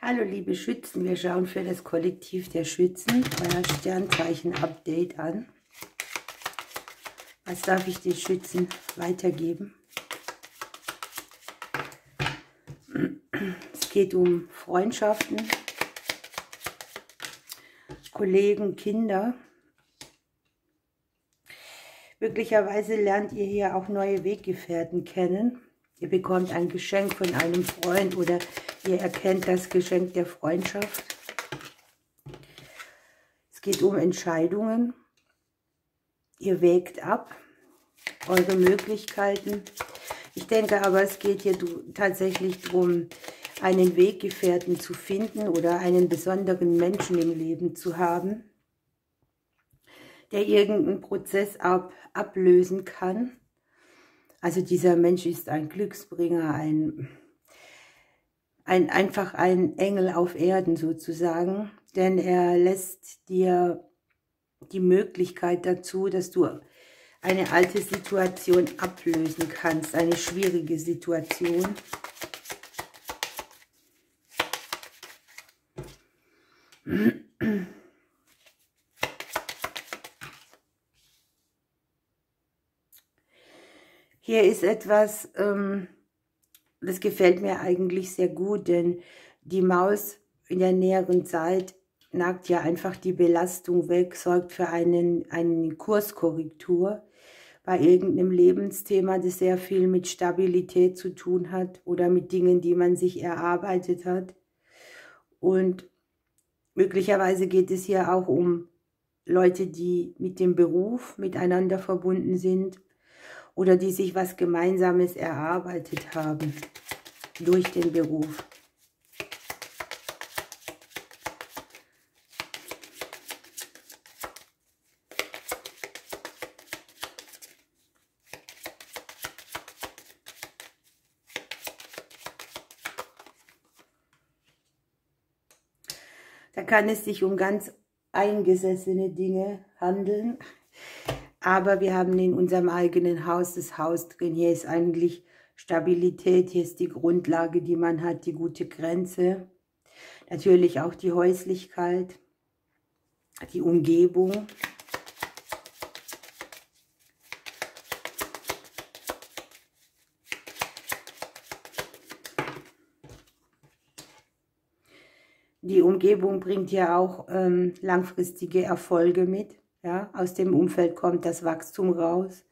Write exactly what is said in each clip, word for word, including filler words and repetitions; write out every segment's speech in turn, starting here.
Hallo liebe Schützen, wir schauen für das Kollektiv der Schützen euer Sternzeichen-Update an. Was darf ich den Schützen weitergeben? Es geht um Freundschaften, Kollegen, Kinder. Möglicherweise lernt ihr hier auch neue Weggefährten kennen. Ihr bekommt ein Geschenk von einem Freund oder ihr erkennt das Geschenk der Freundschaft. Es geht um Entscheidungen. Ihr wägt ab eure Möglichkeiten. Ich denke aber, es geht hier tatsächlich darum, einen Weggefährten zu finden oder einen besonderen Menschen im Leben zu haben, der irgendeinen Prozess ab, ablösen kann. Also dieser Mensch ist ein Glücksbringer, ein, ein, einfach ein Engel auf Erden sozusagen, denn er lässt dir die Möglichkeit dazu, dass du eine alte Situation ablösen kannst, eine schwierige Situation. Hier ist etwas, ähm, das gefällt mir eigentlich sehr gut, denn die Maus in der näheren Zeit nagt ja einfach die Belastung weg, sorgt für einen, eine Kurskorrektur bei irgendeinem Lebensthema, das sehr viel mit Stabilität zu tun hat oder mit Dingen, die man sich erarbeitet hat. Und möglicherweise geht es hier auch um Leute, die mit dem Beruf miteinander verbunden sind oder die sich was Gemeinsames erarbeitet haben durch den Beruf. Da kann es sich um ganz eingesessene Dinge handeln. Aber wir haben in unserem eigenen Haus das Haus drin. Hier ist eigentlich Stabilität, hier ist die Grundlage, die man hat, die gute Grenze. Natürlich auch die Häuslichkeit, die Umgebung. Die Umgebung bringt ja auch ähm, langfristige Erfolge mit. Ja, aus dem Umfeld kommt das Wachstum raus.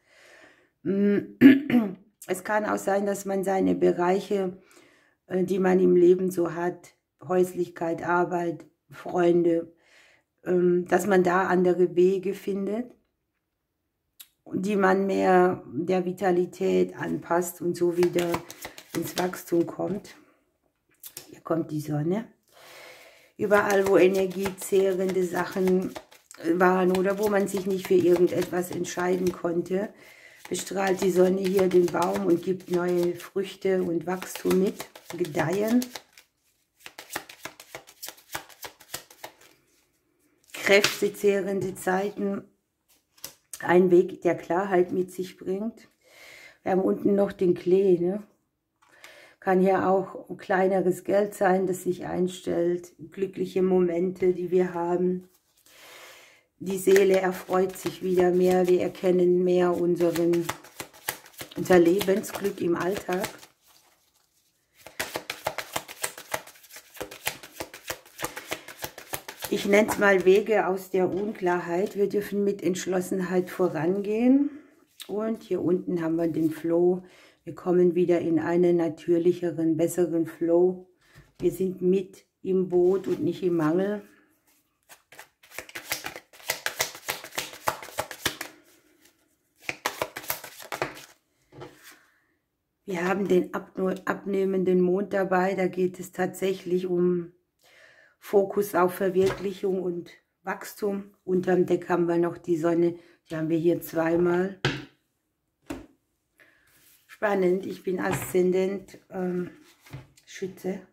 Es kann auch sein, dass man seine Bereiche, die man im Leben so hat, Häuslichkeit, Arbeit, Freunde, dass man da andere Wege findet, die man mehr der Vitalität anpasst und so wieder ins Wachstum kommt. Hier kommt die Sonne. Überall, wo energiezehrende Sachen waren oder wo man sich nicht für irgendetwas entscheiden konnte, bestrahlt die Sonne hier den Baum und gibt neue Früchte und Wachstum mit, Gedeihen. Kräftezehrende Zeiten, ein Weg, der Klarheit mit sich bringt. Wir haben unten noch den Klee, ne? Kann hier auch ein kleineres Geld sein, das sich einstellt, glückliche Momente, die wir haben. Die Seele erfreut sich wieder mehr, wir erkennen mehr unseren, unser Lebensglück im Alltag. Ich nenne es mal Wege aus der Unklarheit. Wir dürfen mit Entschlossenheit vorangehen. Und hier unten haben wir den Flow. Wir kommen wieder in einen natürlicheren, besseren Flow. Wir sind mit im Boot und nicht im Mangel. Wir haben den abnehmenden Mond dabei, da geht es tatsächlich um Fokus auf Verwirklichung und Wachstum. Unterm Deck haben wir noch die Sonne, die haben wir hier zweimal. Spannend, ich bin Aszendent ähm, Schütze.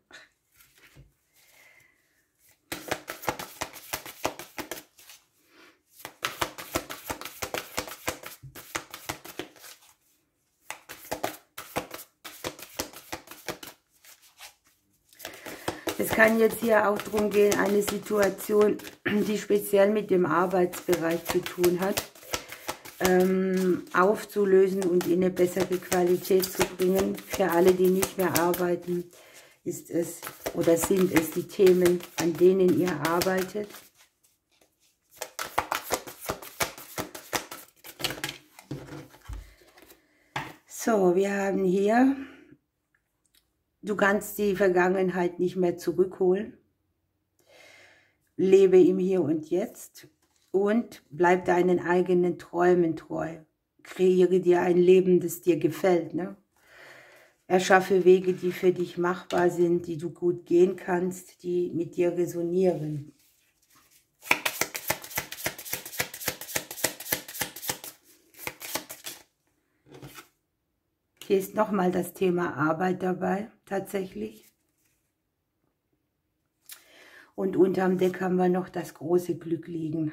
Es kann jetzt hier auch darum gehen, eine Situation, die speziell mit dem Arbeitsbereich zu tun hat, ähm, aufzulösen und in eine bessere Qualität zu bringen. Für alle, die nicht mehr arbeiten, ist es oder sind es die Themen, an denen ihr arbeitet. So, wir haben hier, du kannst die Vergangenheit nicht mehr zurückholen. Lebe im Hier und Jetzt und bleib deinen eigenen Träumen treu. Kreiere dir ein Leben, das dir gefällt. Ne? Erschaffe Wege, die für dich machbar sind, die du gut gehen kannst, die mit dir resonieren. Hier ist nochmal das Thema Arbeit dabei, tatsächlich. Und unterm Deck haben wir noch das große Glück liegen.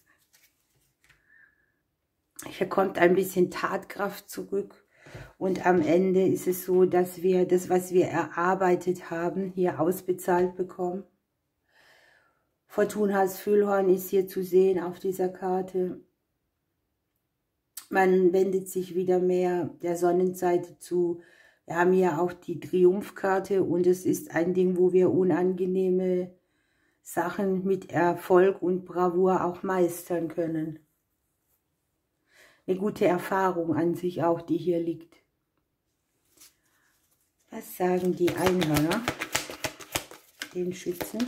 Hier kommt ein bisschen Tatkraft zurück. Und am Ende ist es so, dass wir das, was wir erarbeitet haben, hier ausbezahlt bekommen. Fortunas Füllhorn ist hier zu sehen auf dieser Karte. Man wendet sich wieder mehr der Sonnenseite zu. Wir haben hier auch die Triumphkarte und es ist ein Ding, wo wir unangenehme Sachen mit Erfolg und Bravour auch meistern können. Eine gute Erfahrung an sich auch, die hier liegt. Was sagen die Einhörner den Schützen?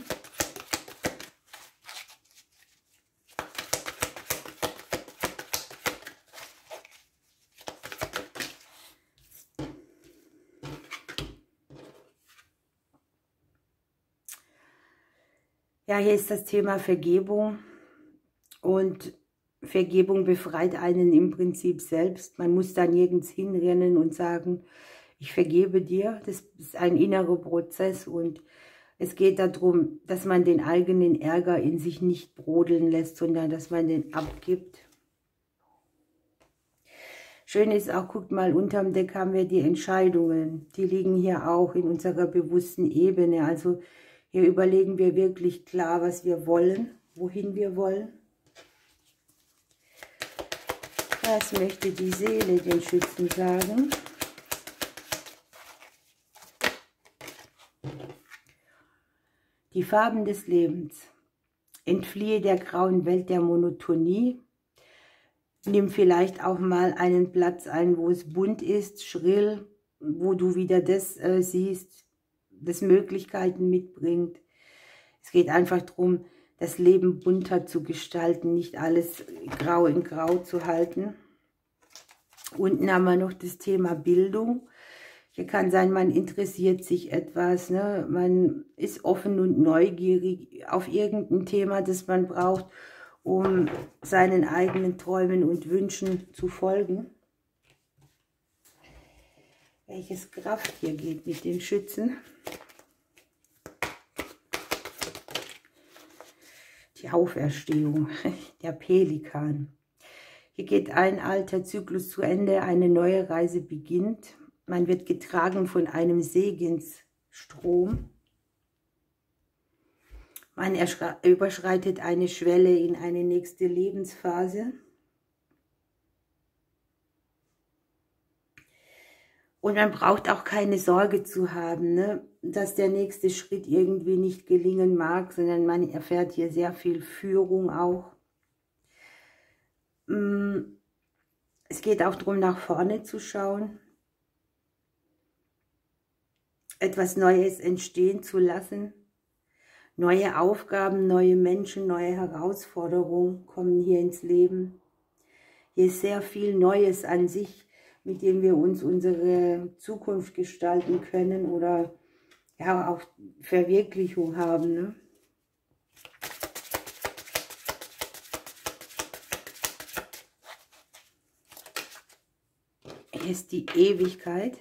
Ja, hier ist das Thema Vergebung und Vergebung befreit einen im Prinzip selbst. Man muss da nirgends hinrennen und sagen, ich vergebe dir. Das ist ein innerer Prozess und es geht darum, dass man den eigenen Ärger in sich nicht brodeln lässt, sondern dass man den abgibt. Schön ist auch, guckt mal, unterm Deck haben wir die Entscheidungen. Die liegen hier auch in unserer bewussten Ebene. Also hier überlegen wir wirklich klar, was wir wollen, wohin wir wollen. Was möchte die Seele den Schützen sagen? Die Farben des Lebens. Entfliehe der grauen Welt der Monotonie. Nimm vielleicht auch mal einen Platz ein, wo es bunt ist, schrill, wo du wieder das äh, siehst, das Möglichkeiten mitbringt. Es geht einfach darum, das Leben bunter zu gestalten, nicht alles grau in grau zu halten. Unten haben wir noch das Thema Bildung. Hier kann sein, man interessiert sich etwas, ne? Man ist offen und neugierig auf irgendein Thema, das man braucht, um seinen eigenen Träumen und Wünschen zu folgen. Welches Kraft hier geht mit den Schützen? Die Auferstehung, der Pelikan. Hier geht ein alter Zyklus zu Ende, eine neue Reise beginnt. Man wird getragen von einem Segensstrom. Man überschreitet eine Schwelle in eine nächste Lebensphase. Und man braucht auch keine Sorge zu haben, ne, dass der nächste Schritt irgendwie nicht gelingen mag, sondern man erfährt hier sehr viel Führung auch. Es geht auch darum, nach vorne zu schauen, etwas Neues entstehen zu lassen. Neue Aufgaben, neue Menschen, neue Herausforderungen kommen hier ins Leben. Hier ist sehr viel Neues an sich, mit dem wir uns unsere Zukunft gestalten können oder ja auch Verwirklichung haben. Ne? Hier ist die Ewigkeit.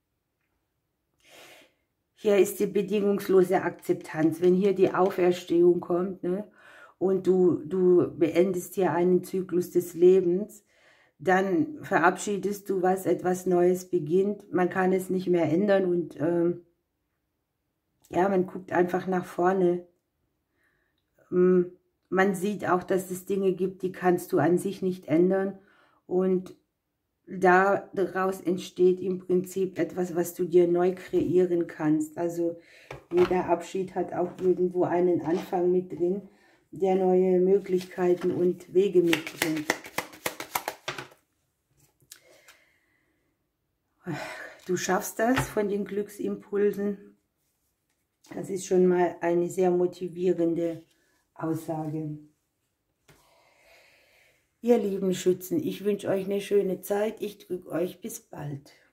Hier ist die bedingungslose Akzeptanz. Wenn hier die Auferstehung kommt, ne, und du, du beendest hier einen Zyklus des Lebens, dann verabschiedest du was, etwas Neues beginnt. Man kann es nicht mehr ändern und ähm, Ja, man guckt einfach nach vorne. Man sieht auch, dass es Dinge gibt, die kannst du an sich nicht ändern. Und daraus entsteht im Prinzip etwas, was du dir neu kreieren kannst. Also jeder Abschied hat auch irgendwo einen Anfang mit drin, der neue Möglichkeiten und Wege mitbringt. Du schaffst das von den Glücksimpulsen. Das ist schon mal eine sehr motivierende Aussage. Ihr lieben Schützen, ich wünsche euch eine schöne Zeit. Ich drücke euch bis bald.